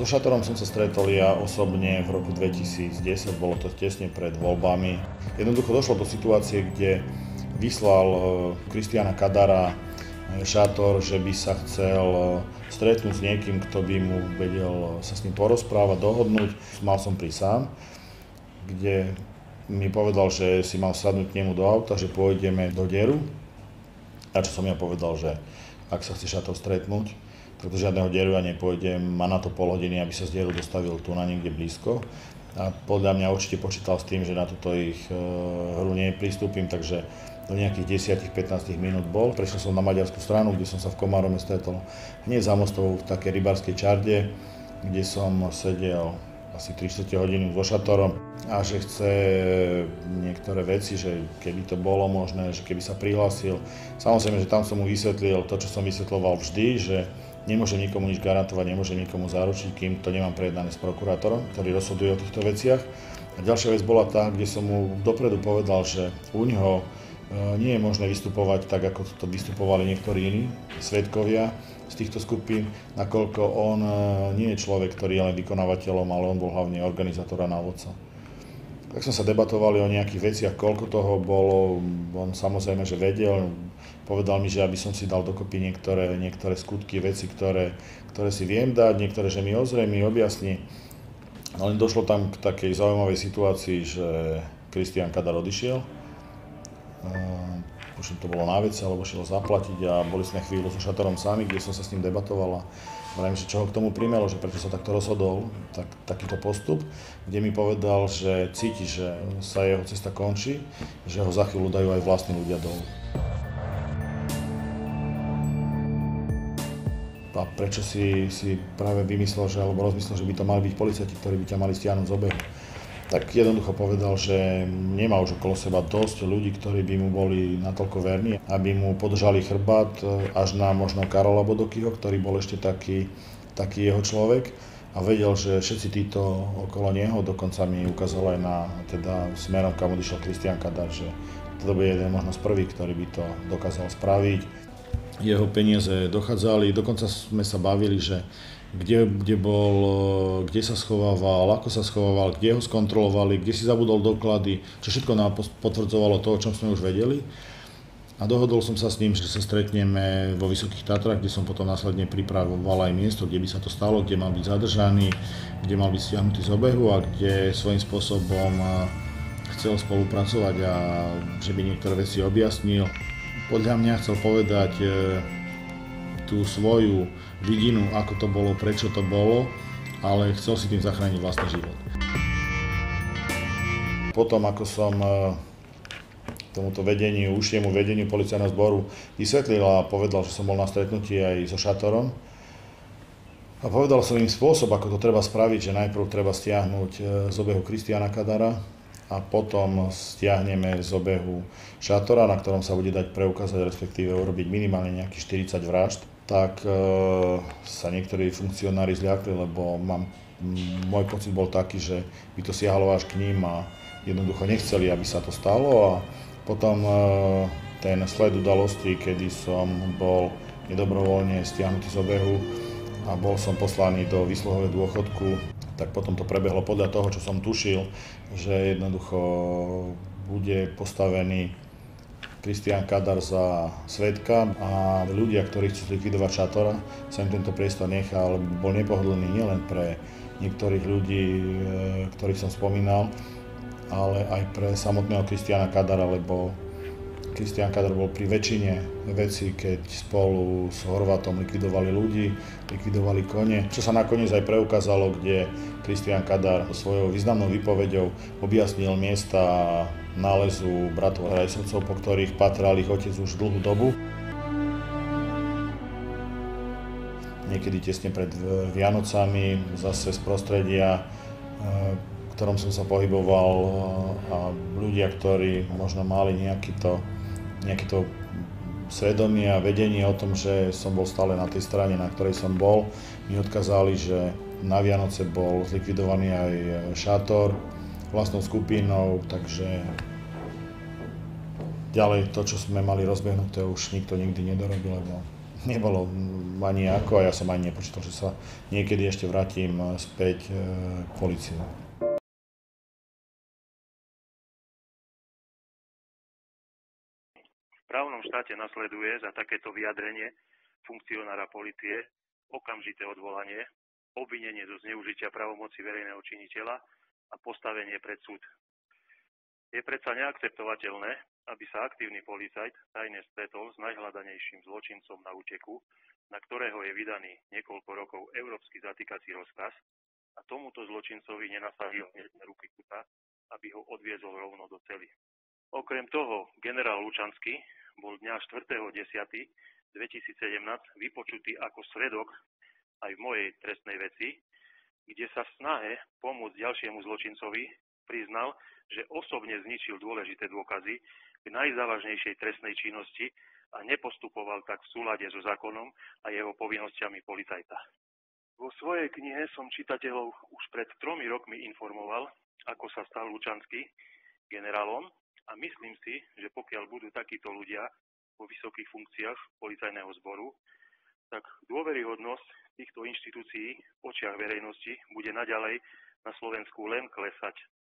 So Šatorom som sa stretol ja osobne v roku 2010, bolo to tesne pred voľbami. Jednoducho došlo do situácie, kde vyslal Kristiána Kadara Šator, že by sa chcel stretnúť s niekým, kto by mu vedel sa s ním porozprávať, dohodnúť. Mal som prísť sám, kde mi povedal, že si mám sadnúť k nemu do auta, že pôjdeme do Deru. A čo som ja povedal, že ak sa chce Šator stretnúť, pretože žiadneho Deru ja nepôjdem, má na to pol hodiny, aby sa z Deru dostavil tu na niekde blízko. A podľa mňa určite počítal s tým, že na túto ich hru nepristúpim, takže do nejakých 10-15 minút bol. Prešiel som na maďarskú stranu, kde som sa v Komárome stretol hneď za mostou v takej rybárskej čarde, kde som sedel asi 3/4 hodiny so Šatorom a že chce niektoré veci, že keby to bolo možné, že keby sa prihlásil. Samozrejme, že tam som mu vysvetlil to, čo som vysvetľoval vždy, že nemôžem nikomu nič garantovať, nemôžem nikomu zaručiť, kým to nemám prejednané s prokurátorom, ktorý rozhoduje o týchto veciach. A ďalšia vec bola tá, kde som mu dopredu povedal, že u neho nie je možné vystupovať tak, ako to vystupovali niektorí iní svedkovia z týchto skupín, nakoľko on nie je človek, ktorý je len vykonávateľom, ale on bol hlavne organizátor a návodca. Tak sme sa debatovali o nejakých veciach, koľko toho bolo, on samozrejme, že vedel, povedal mi, že aby som si dal dokopy niektoré skutky, veci, ktoré si viem dať, niektoré, že mi ozrejmí, objasní. Ale došlo tam k takej zaujímavej situácii, že Kristián Kadar odišiel. Už to bolo na veci, alebo šiel zaplatiť a boli sme chvíľu so Šatorom sami, kde som sa s ním debatovala. Vrajím, že čo ho k tomu primelo, že prečo sa takto rozhodol, takýto postup, kde mi povedal, že cíti, že sa jeho cesta končí, že ho za chvíľu dajú aj vlastní ľudia dolu. A prečo si práve vymyslel, alebo rozmyslel, že by to mali byť policajti, ktorí by ťa mali stiahnuť z obehu? Tak jednoducho povedal, že nemá už okolo seba dosť ľudí, ktorí by mu boli natoľko verní, aby mu podržali chrbát až na možno Karola Bodokyho, ktorý bol ešte taký jeho človek a vedel, že všetci títo okolo neho, dokonca mi ukázal aj na smerom, kam odišiel Kristián Kadar, že to bude jeden možno z prvých, ktorý by to dokázal spraviť. Jeho peniaze dochádzali, dokonca sme sa bavili, že kde bol, kde sa schovával, ako sa schovával, kde ho skontrolovali, kde si zabudol doklady, čo všetko nám potvrdzovalo to, o čom sme už vedeli. A dohodol som sa s ním, že sa stretneme vo Vysokých Tatrách, kde som potom následne pripravoval aj miesto, kde by sa to stalo, kde mal byť zadržaný, kde mal byť stiahnutý z obehu a kde svojím spôsobom chcel spolupracovať a že by niektoré veci objasnil. Podľa mňa chcel povedať tú svoju vidinu, ako to bolo, prečo to bolo, ale chcel si tým zachrániť vlastný život. Potom, ako som tomuto užšiemu vedeniu policajného zboru vysvetlil a povedal, že som bol na stretnutí aj so Šatorom, a povedal som im spôsob, ako to treba spraviť, že najprv treba stiahnuť z obehu Kristiána Kadara a potom stiahneme z obehu Šatora, na ktorom sa bude dať preukázať, respektíve urobiť minimálne nejakých 40 vražd. Tak sa niektorí funkcionári zľakli, lebo môj pocit bol taký, že by to siahalo až k ním a jednoducho nechceli, aby sa to stalo. A potom ten sled udalostí, kedy som bol nedobrovoľne stiahnutý z obehu a bol som poslaný do výsluhového dôchodku, tak potom to prebehlo podľa toho, čo som tušil, že jednoducho bude postavený Kristián Kadar za svedka a ľudia, ktorí chcú zlikvidovať Šatora, sa im tento priestor nechal, bol nepohodlný nielen pre niektorých ľudí, ktorých som spomínal, ale aj pre samotného Kristiána Kadara, lebo Kristián Kadar bol pri väčšine vecí, keď spolu s Horvátom likvidovali ľudí, likvidovali kone, čo sa nakoniec aj preukázalo, kde Kristián Kadar svojou významnou výpoveďou objasnil miesta nálezu bratov Rajsovcov, po ktorých patral ich otec už dlhú dobu. Niekedy tesne pred Vianocami, zase z prostredia, v ktorom som sa pohyboval, a ľudia, ktorí možno mali nejaké to svedomie a vedenie o tom, že som bol stále na tej strane, na ktorej som bol, mi odkázali, že na Vianoce bol zlikvidovaný aj Šator vlastnou skupinou, takže ďalej to, čo sme mali rozbehnuté, už nikto nikdy nedorobil, lebo nebolo ani ako a ja som ani nepočítal, že sa niekedy ešte vrátim späť k polícii. V právnom štáte nasleduje za takéto vyjadrenie funkcionára polície okamžité odvolanie, obvinenie zo zneužitia právomoci verejného činiteľa a postavenie pred súd. Je predsa neakceptovateľné, aby sa aktívny policajt tajne stretol s najhľadanejším zločincom na úteku, na ktorého je vydaný niekoľko rokov európsky zatýkací rozkaz a tomuto zločincovi nenasadil ruky kuta, aby ho odviezol rovno do cely. Okrem toho, generál Lučanský bol dňa 4.10.2017 vypočutý ako svedok aj v mojej trestnej veci, kde sa v snahe pomôcť ďalšiemu zločincovi priznal, že osobne zničil dôležité dôkazy k najzávažnejšej trestnej činnosti a nepostupoval tak v súlade so zákonom a jeho povinnosťami policajta. Vo svojej knihe som čitateľov už pred 3 rokmi informoval, ako sa stal Lučanský generálom a myslím si, že pokiaľ budú takíto ľudia vo vysokých funkciách policajného zboru, tak dôveryhodnosť týchto inštitúcií v očiach verejnosti bude naďalej na Slovensku len klesať.